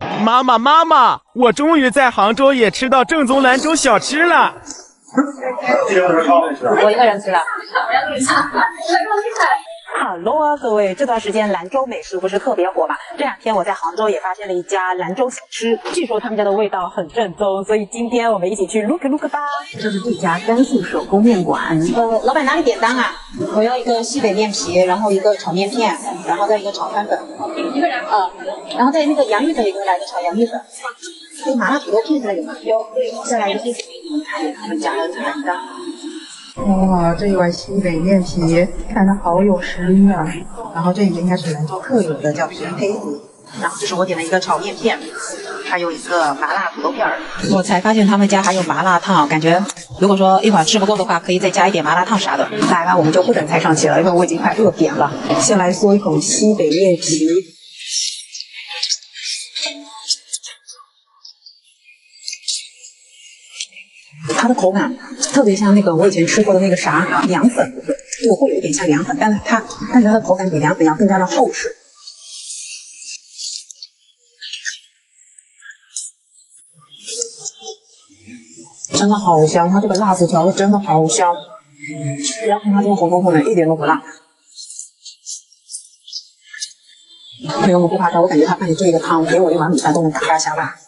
妈妈，妈妈，我终于在杭州也吃到正宗兰州小吃了。 我一个人吃了。Hello 啊，各位！这段时间兰州美食不是特别火嘛？这2天我在杭州也发现了一家兰州小吃，据说他们家的味道很正宗，所以今天我们一起去 look 吧。这是这家甘肃手工面馆。老板哪里点单啊？我要一个西北面皮，然后一个炒面片，然后再一个炒川粉。一个人。然后再那个洋芋粉也给我来个炒洋芋粉。有麻辣土豆片之类的吗？有。再来一个西北面，看他们家的菜单。哇，这一碗西北面皮看着好有食欲啊！然后这个应该是兰州特有的，叫平胚子。然后这是我点了一个炒面片，还有一个麻辣土豆片儿。我才发现他们家还有麻辣烫，感觉如果说一会儿吃不够的话，可以再加一点麻辣烫啥的。来吧，我们就不等菜上齐了，因为我已经快饿扁了。先来嗦一口西北面皮。它的口感特别像那个我以前吃过的那个啥凉粉，就会有一点像凉粉，但是它的口感比凉粉要更加的厚实。真的好香，它这个辣子调的真的好香。然后它这个红彤彤的，一点都不辣。朋友们不夸张，我感觉他拌的这个汤给我一碗米饭都能嘎嘎香辣。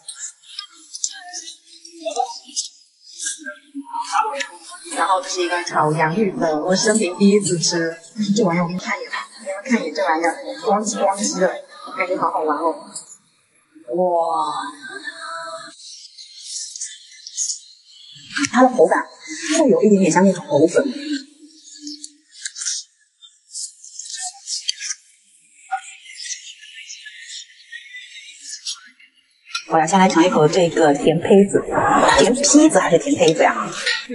然后这是一个炒洋芋粉，我生平第一次吃。这玩意儿我给你看一眼，看一眼这玩意儿，咣叽咣叽的，感觉好好玩哦。哇，它的口感会有一点点像那种藕粉。我要先来尝一口这个甜胚子，甜坯子还是甜胚子呀？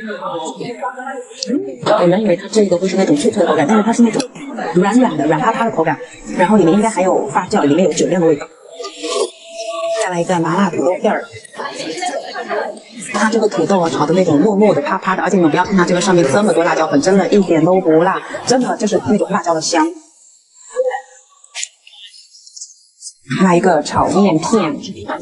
我原以为它这个会是那种脆脆的口感，但是它是那种软软的、软趴趴的口感，然后里面应该还有发酵，里面有酒酿的味道。再来一个麻辣土豆片儿，它这个土豆啊炒的那种糯糯的、趴趴的，而且你们不要看它这个上面这么多辣椒粉，真的一点都不辣，真的就是那种辣椒的香。来一个炒面片，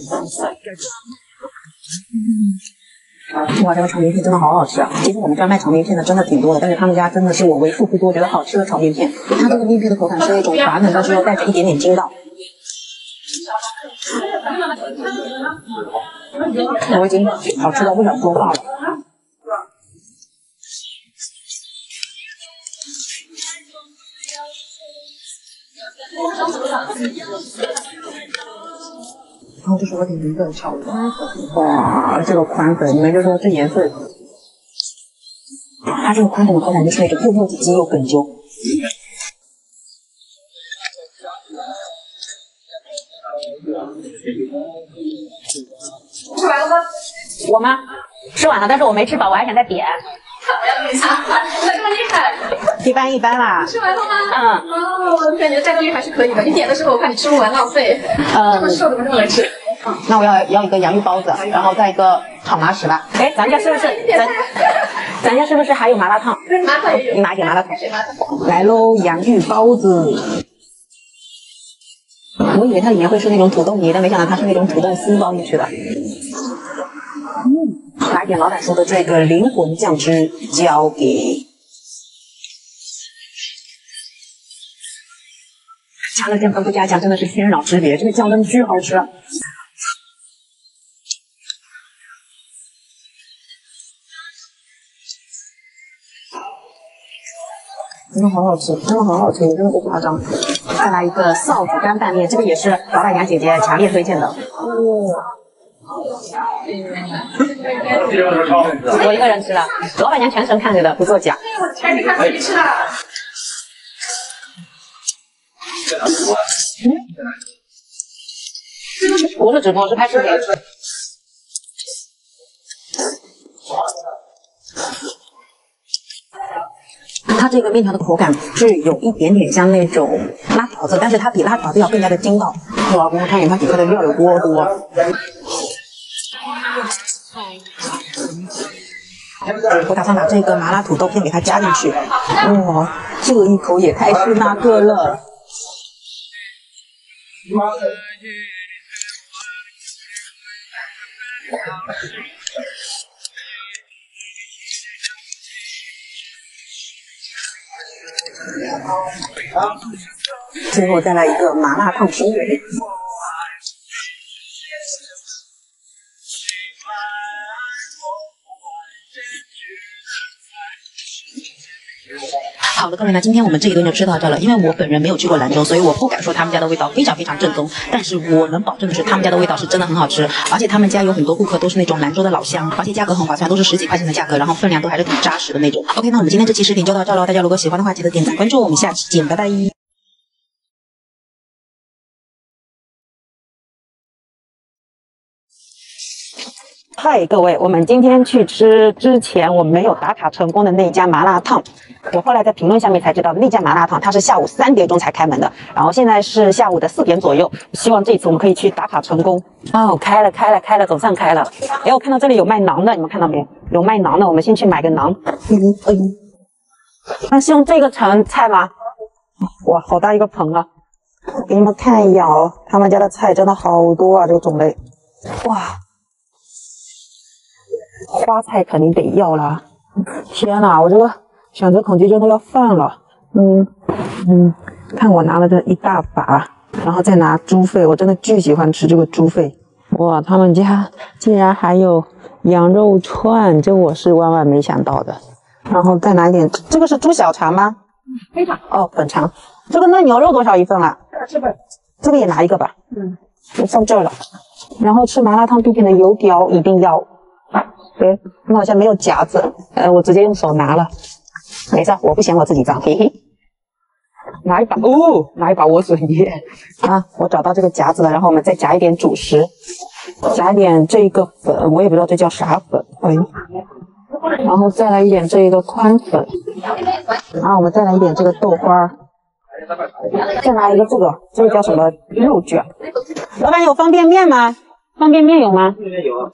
哇，这个炒面片真的好好吃啊！其实我们这儿卖炒面片的真的挺多的，但是他们家真的是我为数不多觉得好吃的炒面片。它这个面片的口感是那种滑嫩，但是又带着一点点筋道。我已经好吃到不想说话了。然后这是我点的一个炒宽粉，哇，这个宽粉，你们就说这颜色，它这个宽粉的口感就是那种又糯叽叽又哏揪。 吃完了吗？ 我吗？吃完了，但是我没吃饱，我还想再点。 我要擦，这么厉害？ 一般一般啦。 吃完了吗？我感觉战斗力还是可以的。你点的时候我看你吃不完浪费。这么瘦怎么这么能吃？ 那我要一个洋芋包子，然后再一个炒麻食吧。哎，咱家是不是咱家是不是还有麻辣烫？ 麻辣烫也有。 你拿一点麻辣烫。来喽，洋芋包子。我以为它里面会是那种土豆泥，但没想到它是那种土豆丝包进去的。来点老板说的这个灵魂酱汁，交给。加了酱跟不加酱真的是天壤之别，这个酱真的巨好吃。真的好好吃，真的好好吃，真的不夸张。再来一个臊子干拌面，这个也是老板娘姐姐强烈推荐的。我一个人吃了，老板娘全程看着的，不作假。 全程看自己吃的。 不是直播，是拍视频。它这个面条的口感是有一点点像那种辣条子，但是它比辣条子要更加的筋道。哇，给我看一眼它底下的料有多多。我打算把这个麻辣土豆片给它加进去。哇，这一口也太是那个了。 最后再来一个麻辣烫猪。好的，各位呢，今天我们这一顿就吃到这了。因为我本人没有去过兰州，所以我不敢说他们家的味道非常非常正宗。但是我能保证的是，他们家的味道是真的很好吃，而且他们家有很多顾客都是那种兰州的老乡，而且价格很划算，都是10几块钱的价格，然后分量都还是挺扎实的那种。OK， 那我们今天这期视频就到这了，大家如果喜欢的话，记得点赞关注，我们下期见，拜拜。嗨，各位，我们今天去吃之前我没有打卡成功的那家麻辣烫，我后来在评论下面才知道，那家麻辣烫它是下午3点钟才开门的，然后现在是下午的4点左右，希望这次我们可以去打卡成功。哦，开了，总算开了。哎，我看到这里有卖馕的，你们看到没？有卖馕的，我们先去买个馕。那是用这个盛菜吗？哇，好大一个盆啊！给你们看一眼哦，他们家的菜真的好多啊，这个种类。哇！花菜肯定得要啦！天哪，我这个选择恐惧症都要犯了。看我拿了这一大把，然后再拿猪肺，我真的巨喜欢吃这个猪肺。哇，他们家竟然还有羊肉串，这我是万万没想到的。然后再拿一点，这个是猪小肠吗？ 非常哦，本肠。这个嫩牛肉多少一份啊？ 这个这个也拿一个吧。我放这儿了。然后吃麻辣烫必点的油条一定要。对，那好像没有夹子，我直接用手拿了，没事，我不嫌我自己脏，嘿嘿。拿一把莴笋叶啊，我找到这个夹子了，然后我们再夹一点主食，夹一点这个粉，我也不知道这叫啥粉，然后再来一点这个宽粉，然后我们再来一点这个豆花，再拿一个这个叫什么肉卷。老板有方便面吗？方便面有吗？有。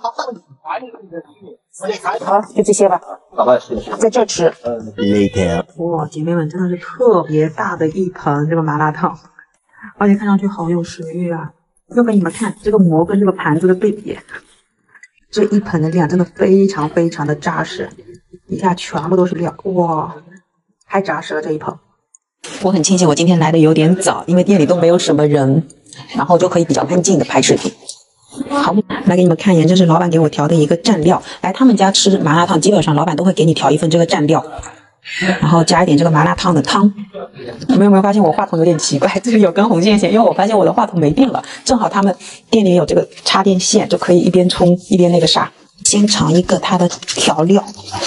好，就这些吧。在这吃。哇，姐妹们，真的是特别大的一盆这个麻辣烫，而且看上去好有食欲啊！就给你们看这个馍跟这个盘子的对比，这一盆的量真的非常非常的扎实，一下全部都是料，哇，太扎实了这一盆。我很庆幸我今天来的有点早，因为店里都没有什么人，然后就可以比较安静的拍视频。好，来给你们看一眼，这是老板给我调的一个蘸料。来他们家吃麻辣烫，基本上老板都会给你调一份这个蘸料，然后加一点这个麻辣烫的汤。你们有没有发现我话筒有点奇怪？这里有根红线线，因为我发现我的话筒没电了，正好他们店里有这个插电线，就可以一边冲一边那个啥。先尝一个它的调料，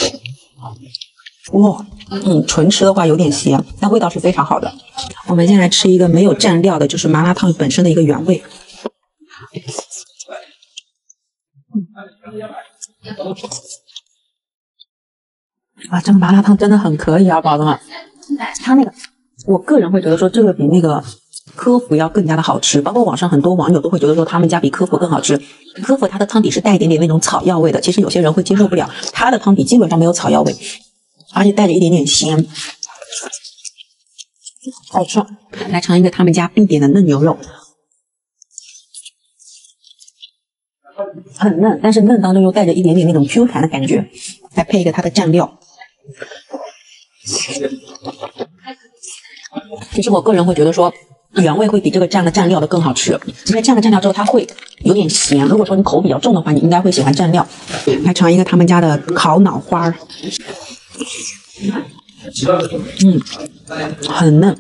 哇，纯吃的话有点咸，但味道是非常好的。我们先来吃一个没有蘸料的，就是麻辣烫本身的一个原味。哇，这个麻辣烫真的很可以啊，宝子们。它那个，我个人会觉得说这个比那个科福要更加的好吃，包括网上很多网友都会觉得说他们家比科福更好吃。科福它的汤底是带一点点那种草药味的，其实有些人会接受不了，它的汤底基本上没有草药味，而且带着一点点咸，好吃。来尝一个他们家必点的嫩牛肉。很嫩，但是嫩当中又带着一点点那种 Q 弹的感觉，再配一个它的蘸料。其实我个人会觉得说，原味会比这个蘸了蘸料的更好吃，因为蘸了蘸料之后它会有点咸。如果说你口比较重的话，你应该会喜欢蘸料。来尝一个他们家的烤脑花，很嫩，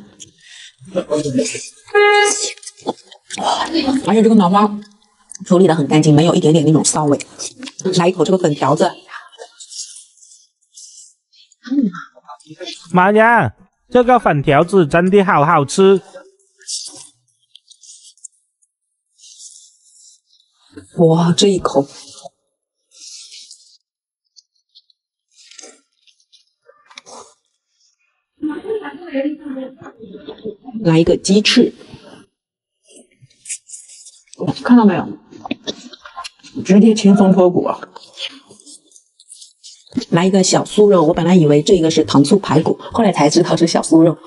哇！而且这个脑花处理的很干净，没有一点点那种骚味。来一口这个粉条子， 妈呀，这个粉条子真的好好吃！ 哇，这一口，来一个鸡翅，看到没有？直接轻松脱骨啊！来一个小酥肉，我本来以为这个是糖醋排骨，后来才知道是小酥肉。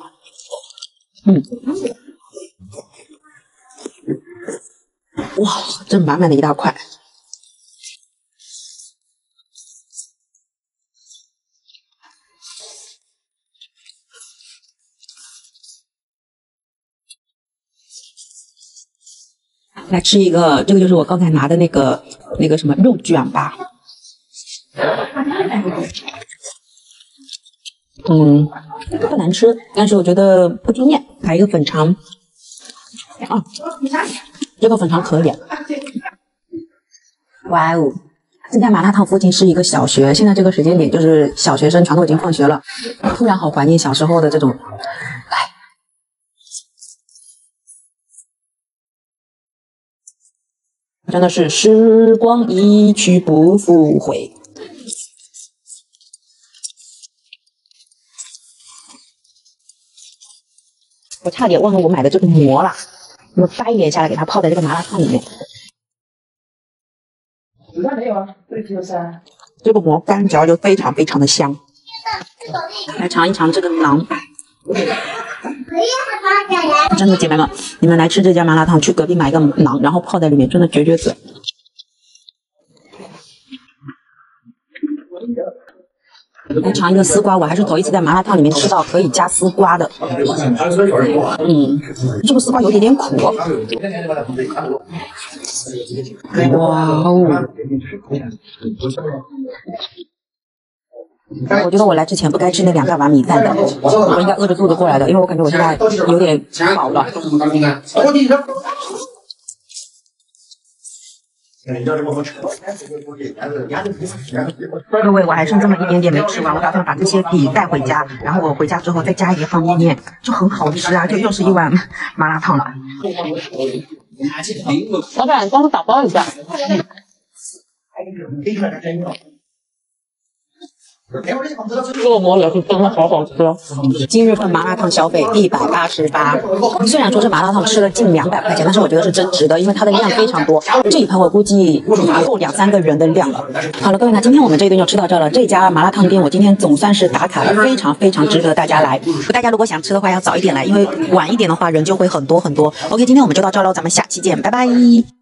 哇，这满满的一大块。 来吃一个，这个就是我刚才拿的那个什么肉卷吧。不难吃，但是我觉得不惊艳。来一个粉肠，啊，这个粉肠可以。哇哦，这家麻辣烫附近是一个小学，现在这个时间点就是小学生全都已经放学了，突然好怀念小时候的这种。真的是时光一去不复回。我差点忘了我买的这个馍了，我掰一点下来给它泡在这个麻辣烫里面。没有啊，这个馍干嚼就非常非常的香。来尝一尝这个馕。真的姐妹们，你们来吃这家麻辣烫，去隔壁买一个馕，然后泡在里面，真的绝绝子。来尝一个丝瓜，我还是头一次在麻辣烫里面吃到可以加丝瓜的。这个丝瓜有点苦。哇哦！我觉得我来之前不该吃那2大碗米饭的，我应该饿着肚子过来的，因为我感觉我现在有点饱了。各位，我还剩这么一点点没吃完，我打算把这些底带回家，然后我回家之后再加一个方便面，就很好吃啊！就又是一碗麻辣烫了。老板，帮我打包一下。这个馍也是真的好好吃。今日份麻辣烫消费188，虽然说是麻辣烫吃了近200块钱，但是我觉得是真值得，因为它的量非常多。这一盘我估计够2、3个人的量了。好了，各位，那今天我们这一顿就吃到这了。这家麻辣烫店我今天总算是打卡了，非常非常值得大家来。大家如果想吃的话，要早一点来，因为晚一点的话人就会很多很多。OK， 今天我们就到这喽，咱们下期见，拜拜。